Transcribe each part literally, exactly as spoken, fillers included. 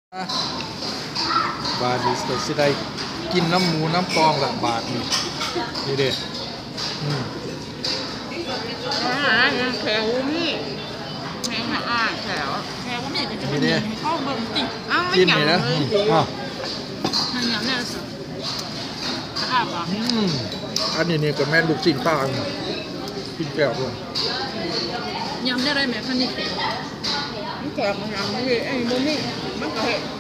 บาทนี้ก็สิได้กินน้ำหมูน้ำปองละบาทนี่นี่เด้อืมอาหารแถวนี่แม่อาหารแถวแถวก็มีแต่จะเป็นข้าวเบิ่งติอ้าวไม่หยำเลยอ๋อมันหยำเนี่ยสิอาบอ่ะอืมอันนี้นี่ก็แม่ลูกชิ้นปลากินแก้วด้วยยำได้ไรแม่พันนี่มันแถวมันยำไม่ไอ้โมนี่มันก็เห็น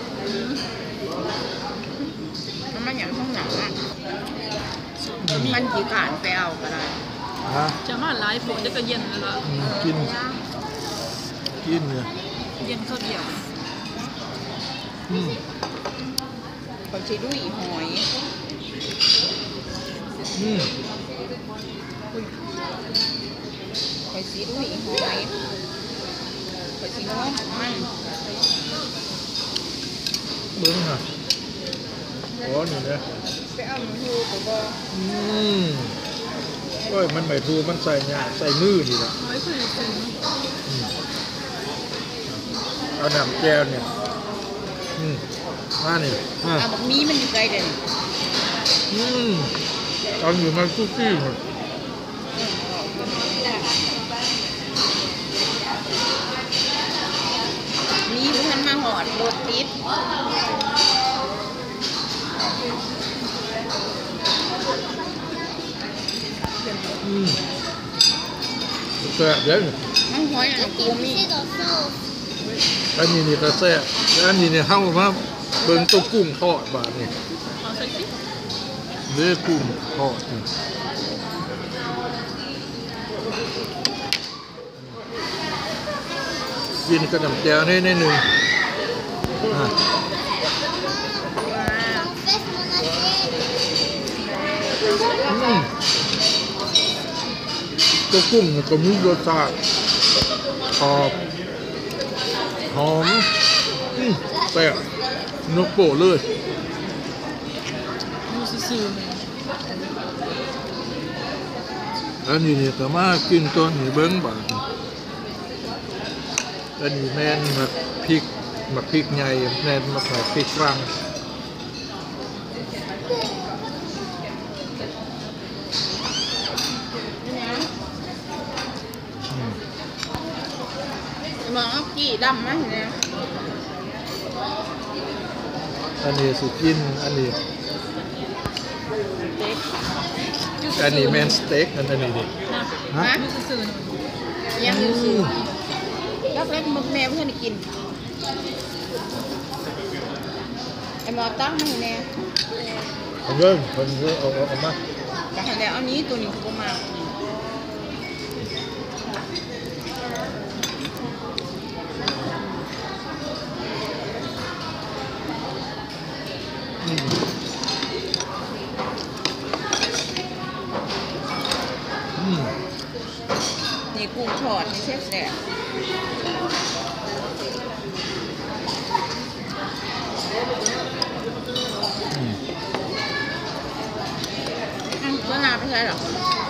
มันไม่หยำข้างหลังอ่ะมันจีการไปเอาก็ได้จะมาไลฟ์ผมจะก็เย็นแล้วล่ะกินกินเนี่ยเย็นข้าวเดียวอืมขอชิด้วยหอยอืมขอชิด้วยหอยขอชิน้องมันเบิ้งอ่ะอ๋อนี่นะไปเอาหมูตัวบ่อืมก็มันไม่ถูมันใส่เนี่ยใส่มือนี่แหละเอาหนำแก้วเนี่ยอืมมาเนี่ยอ่ะแบบนี้มันอยู่ไกลเด่นอืมตอนอยู่มันคุกกี้หมดนี่ท่านมาหอดรถติดอืมแซ่บเด้อมันหอยอันกูมีอันนี้นี่ก็แซ่บอันนี้เนี่ยเข้ามาเบิ่งตัวกุ้งทอดบาทนี่เนื้อกุ้งทอดนี่กินกระดำแก้วให้ในหนึ่งตัวกุ้งก็มีรสชาติหอมหอมแซ่บนกโป่เลยอันนี้เนี่ยก็มากินตัวนี้เบิ้งบาทอันนี้แม่นมาพริกมาพริกใหญ่แม่นมาพริกฝรั่งมองกี่ดำไหมเนี่ยอันนี้สุกินอันนี้อันนี้แมนสเต็กอันนี้ดิฮะยังซื้อแล้วแล้วมึงแม่เพื่อนกินไอ้หมอตั้งมาเนี่ยเอาเรื่องคนเยอะเอาเอามาแต่เห็นแล้วอันนี้ตัวนี้กูมานี่กุ้งทอดนี่แซ่บแซ่บก็นาไม่ใช่หรอ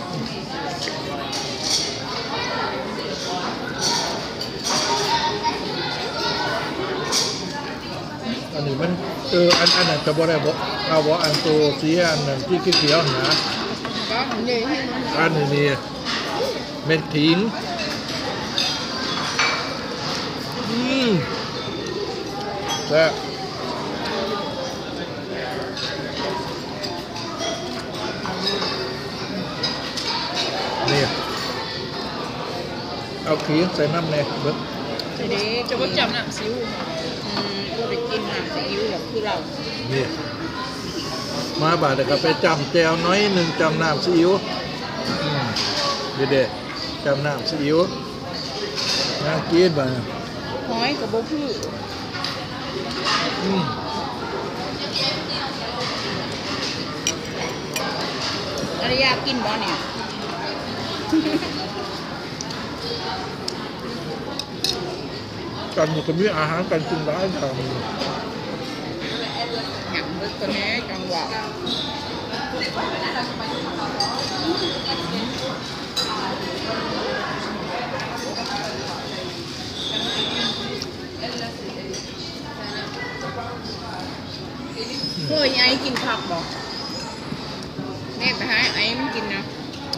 อันนี้มันเอออันอันนั้นจะบอกได้บอกเอาบอกอันโตสีอันนั้นที่เขียวๆนะอันนี้นี่เม็ดถิงอืมแซ่บนี่เอาขี้ใส่น้ำแน่เบิ้งเด็กจะว่าจำน้ำซิวอืมก็ไปกินน้ำซิวแบบคือเรานี่มาบาดเดี๋ยวก็ไปจำแจวน้อยหนึ่งจำน้ำซีอิ๊วเด็ดๆจำน้ำซีอิ๊วน่ากินบ่ะหอยกับบุพืชอะไรอยากกินบ่เนี่ยกันก็มีอาหารกันกินได้ทำหนังลึกตัวนี้จังหวะเคยไอ้กินผักบอกแม่ไปให้ไอ้มันกินนะ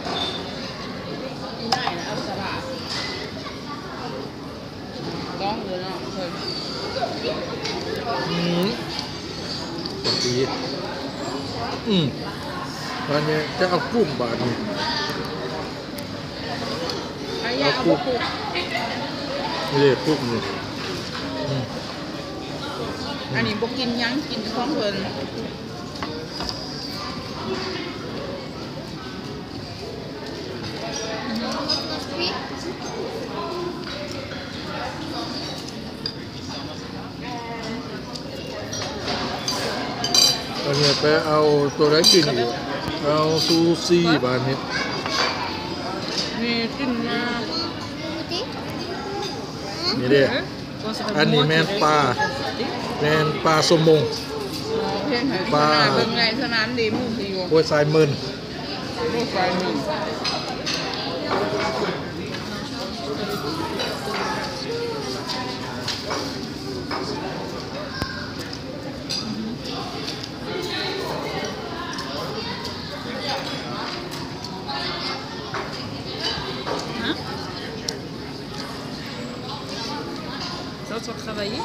ไม่ได้นะเอาสลัดร้องเลยเนาะเคยอืมปกติอืมอันนี้จะเอากุ้งบาทนี่ไอ้ยาเอาบุกนี่เลยกุ้งนี่อืมอันนี้บุกกินยังกินท้องเพลินอันนี้ไปเอาตัวไหนกินอีกเอาซูซี่บาทนี้นี่กินมานี่เด้อันนี้แมนปลาแมนปลาสมงเพ่งให้ขนาดเป็นไงเท่านั้นดีมุ่งสิโยโอ้ยสายเมินลูกไฟมึงÇa, tu vas travailler?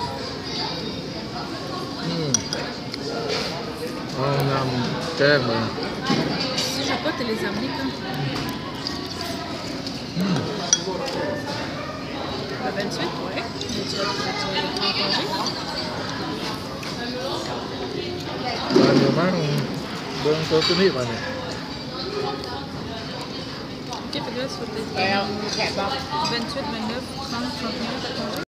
อืมเอานำแจ้งมา Si je pas te les amener quand? อืม Le vingt-huit, ouais. Mais tu vas tu vas les prendre en congé? บาทเดียวมั้งเบิ้งตัวตัวนี้บาทนี่ Ok, fait que là, tu vas peut-être vingt-huit, vingt-neuf, trente, trente-neuf congé.